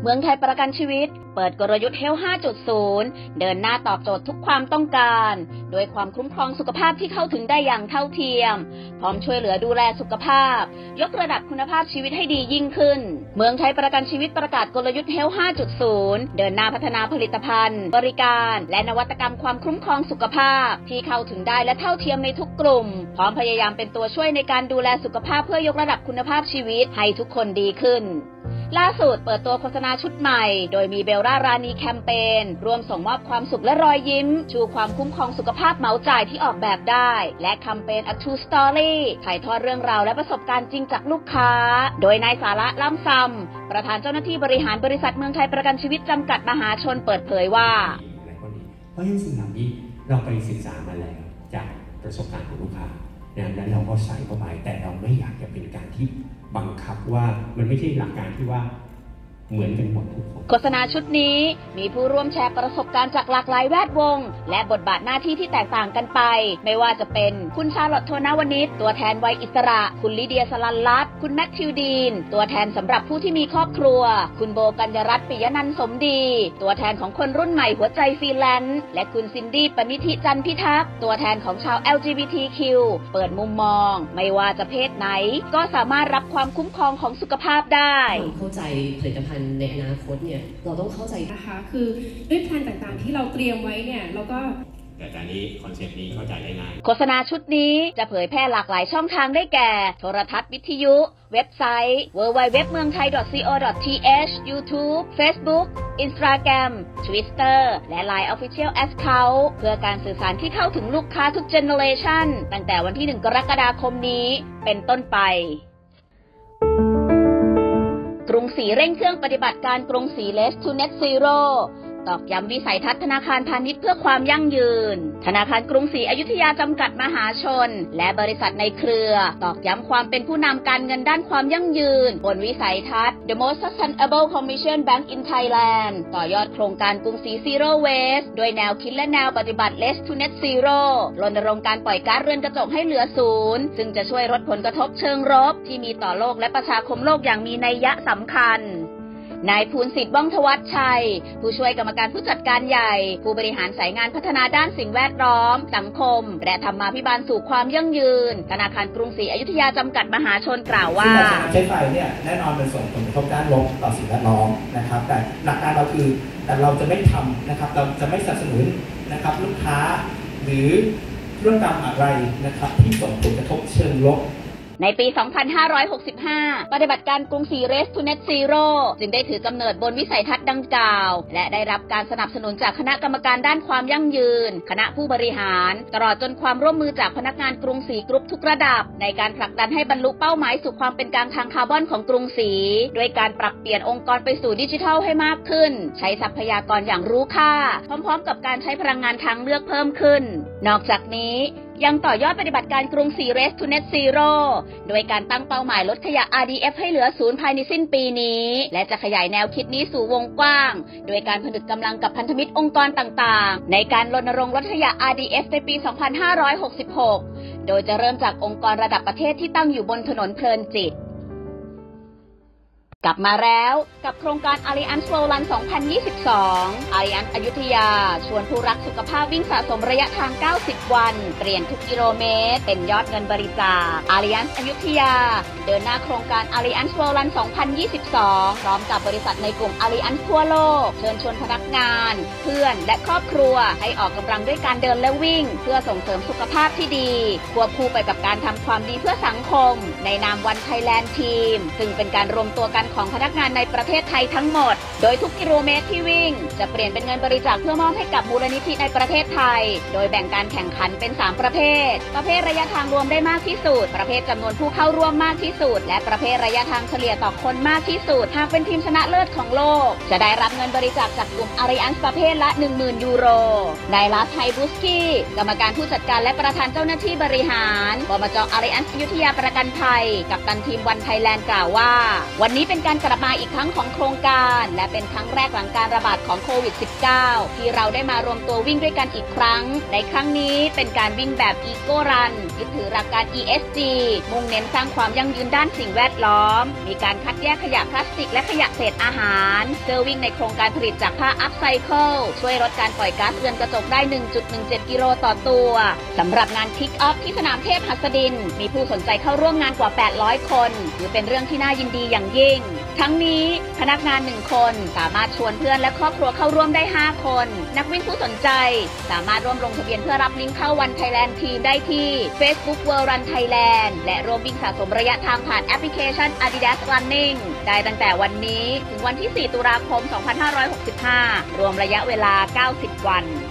เมืองไทยประกันชีวิตเปิดกลยุทธ์ Health 5.0 เดินหน้าตอบโจทย์ทุกความต้องการโดยความคุ้มครองสุขภาพที่เข้าถึงได้อย่างเท่าเทียมพร้อมช่วยเหลือดูแลสุขภาพยกระดับคุณภาพชีวิตให้ดียิ่งขึ้นเมืองไทยประกันชีวิตประกาศกลยุทธ์ Health 5.0 เดินหน้าพัฒนาผลิตภัณฑ์บริการและนวัตกรรมความคุ้มครองสุขภาพที่เข้าถึงได้และเท่าเทียมในทุกกลุ่มพร้อมพยายามเป็นตัวช่วยในการดูแลสุขภาพเพื่อยกระดับคุณภาพชีวิตให้ทุกคนดีขึ้นล่าสุดเปิดตัวโฆษณาชุดใหม่โดยมีเบลล่ารานีแคมเปญร่วมส่งมอบความสุขและรอยยิ้มชูความคุ้มครองสุขภาพเหมาจ่ายที่ออกแบบได้และแคมเปญ A True Story ถ่ายทอดเรื่องราวและประสบการณ์จริงจากลูกค้าโดยนายสาระล่ำซำประธานเจ้าหน้าที่บริหารบริษัทเมืองไทยประกันชีวิตจำกัดมหาชนเปิดเผยว่าเพราะฉะนั้นสิ่งเหล่านี้เราไปศึกษามาแล้วจากประสบการณ์ของลูกค้าแล้วเราก็ใส่เข้าไปแต่เราไม่อยากจะเป็นการที่บังคับว่ามันไม่ใช่หลักการที่ว่าเหมือนกันหมดทุกคนโฆษณาชุดนี้มีผู้ร่วมแชร์ประสบการณ์จากหลากหลายแวดวงและบทบาทหน้าที่ที่แตกต่างกันไปไม่ว่าจะเป็นคุณชาลอตโทนาวนิชตัวแทนวัยอิสระคุณลิเดียสลันลัตคุณแมทธิวดีนตัวแทนสำหรับผู้ที่มีครอบครัวคุณโบกัญญรัตน์ปิยนันท์สมดีตัวแทนของคนรุ่นใหม่หัวใจฟรีแลนซ์และคุณซินดี้ปณิธิจันทร์พิทักษ์ตัวแทนของชาว LGBTQ เปิดมุมมองไม่ว่าจะเพศไหนก็สามารถรับความคุ้มครองของสุขภาพได้เข้าใจผลิตภัณฑ์ในอนาคตเนี่ยเราต้องเข้าใจนะคะคือด้วยแผนต่างๆที่เราเตรียมไว้เนี่ยเราก็แต่ตอนนี้คอนเซ็ปต์นี้เข้าใจได้ง่ายโฆษณาชุดนี้จะเผยแพร่หลากหลายช่องทางได้แก่โทรทัศน์วิทยุเว็บไซต์ www.meungthai.co.th YouTube Facebook Instagram Twitter และ Line Official Account เพื่อการสื่อสารที่เข้าถึงลูกค้าทุกเจเนอเรชันตั้งแต่วันที่ 1 กรกฎาคมนี้เป็นต้นไปกรุงศรีเร่งเครื่องปฏิบัติการกรุงศรี Race to Net Zero ตอกย้ำวิสัยทัศน์ธนาคารพาณิชย์เพื่อความยั่งยืนธนาคารกรุงศรีอยุธยาจำกัดมหาชนและบริษัทในเครือตอกย้ำความเป็นผู้นำการเงินด้านความยั่งยืนบนวิสัยทัศน์ The Most Sustainable Commercial Bank in Thailand ต่อยอดโครงการกรุงศรี Zero Waste โดยแนวคิดและแนวปฏิบัติ Race to Net Zero รณรงค์การปล่อยก๊าซเรือนกระจกให้เหลือศูนย์ซึ่งจะช่วยลดผลกระทบเชิงลบที่มีต่อโลกและประชาคมโลกอย่างมีนัยยะสำคัญนายภูลสิทธิ์ว่องทวัชชัยผู้ช่วยกรรมการผู้จัดการใหญ่ผู้บริหารสายงานพัฒนาด้านสิ่งแวดล้อมสังคมและธรรมาภิบาลสู่ความยั่งยืนธนาคารกรุงศรีอยุธยาจำกัดมหาชนกล่าวว่าใช้ไฟเนี่ยแน่นอนเป็นส่งผลกระทบด้านลบต่อสิ่งแวดล้อมนะครับแต่หลักการเราคือแต่เราจะไม่ทำนะครับเราจะไม่สนับสนุนนะครับลูกค้าหรือธุรกรรมอะไรนะครับที่ส่งผลกระทบเชิงลบในปี 2565 ปฏิบัติการกรุงศรี Race to Net Zero จึงได้ถือกำเนิดบนวิสัยทัศน์ดังกล่าวและได้รับการสนับสนุนจากคณะกรรมการด้านความยั่งยืนคณะผู้บริหารตลอดจนความร่วมมือจากพนักงานกรุงศรีกรุ๊ปทุกระดับในการผลักดันให้บรรลุเป้าหมายสู่ความเป็นกลางทางคาร์บอนของกรุงศรีด้วยการปรับเปลี่ยนองค์กรไปสู่ดิจิทัลให้มากขึ้นใช้ทรัพยากรอย่างรู้ค่าพร้อมๆกับการใช้พลังงานทางเลือกเพิ่มขึ้นนอกจากนี้ยังต่อยอดปฏิบัติการกรุงศรี Race to Net Zero โดยการตั้งเป้าหมายลดขยะ RDF ให้เหลือศูนย์ภายในสิ้นปีนี้และจะขยายแนวคิดนี้สู่วงกว้างโดยการผนึกกำลังกับพันธมิตรองค์กรต่างๆในการรณรงค์ลดขยะ RDF ในปี 2566 โดยจะเริ่มจากองค์กรระดับประเทศที่ตั้งอยู่บนถนนเพลินจิตกลับมาแล้วกับโครงการ Alliance World Run 2022 Alliance อยุธยาชวนผู้รักสุขภาพวิ่งสะสมระยะทาง 90 วันเปลี่ยนทุกกิโลเมตรเป็นยอดเงินบริจาค Alliance อยุธยาเดินหน้าโครงการ Alliance World Run 2022 พร้อมกับบริษัทในกลุ่ม Alliance ทั่วโลกเชิญชวนพนักงานเพื่อนและครอบครัวให้ออกกำลังด้วยการเดินและวิ่งเพื่อส่งเสริมสุขภาพที่ดีควบคู่ไปกับการทำความดีเพื่อสังคมในนามวันไทยแลนด์ทีมซึ่งเป็นการรวมตัวกันของพนักงานในประเทศไทยทั้งหมดโดยทุกกิโลเมตรที่วิ่งจะเปลี่ยนเป็นเงินบริจาคเพื่อมอบให้กับมูลนิธิในประเทศไทยโดยแบ่งการแข่งขันเป็น3ประเภทระยะทางรวมได้มากที่สุดประเภทจำนวนผู้เข้าร่วมมากที่สุดและประเภทระยะทางเฉลี่ยต่อคนมากที่สุดหากเป็นทีมชนะเลิศของโลกจะได้รับเงินบริจาคจากกลุ่ม Alliance ประเภทละ 10,000 ยูโรนายลัสไฮบุสกี้กรรมการผู้จัดการและประธานเจ้าหน้าที่บริหารบมจ. Alliance อยุธยาประกันภัยกัปตันทีมวันไทยแลนด์กล่าวว่าวันนี้เป็นการกลับมาอีกครั้งของโครงการและเป็นครั้งแรกหลังการระบาดของโควิด -19 ที่เราได้มารวมตัววิ่งด้วยกันอีกครั้งในครั้งนี้เป็นการวิ่งแบบอีโก้รันยึดถือหลักการ ESG มุ่งเน้นสร้างความยั่งยืนด้านสิ่งแวดล้อมมีการคัดแยกขยะพลาสติกและขยะเศษอาหารเสื้อวิ่งในโครงการผลิตจากผ้าอัพไซเคิลช่วยลดการปล่อยก๊าซเรือนกระจกได้ 1.17 กิโลต่อตัวสำหรับงานคิกออฟที่สนามเทพหัสดินมีผู้สนใจเข้าร่วมงานกว่า 800 คนถือเป็นเรื่องที่น่ายินดีอย่างยิ่งทั้งนี้พนักงาน1คนสามารถชวนเพื่อนและครอบครัวเข้าร่วมได้5คนนักวิ่งผู้สนใจสามารถร่วมลงทะเบียนเพื่อรับลิงก์เข้าวันไทยแลนด์ทีมได้ที่ Facebook World Run Thailand และร่วมวิ่งสะสมระยะทางผ่านแอปพลิเคชัน Adidas Running ได้ตั้งแต่วันนี้ถึงวันที่ 4 ตุลาคม 2565 รวมระยะเวลา 90 วัน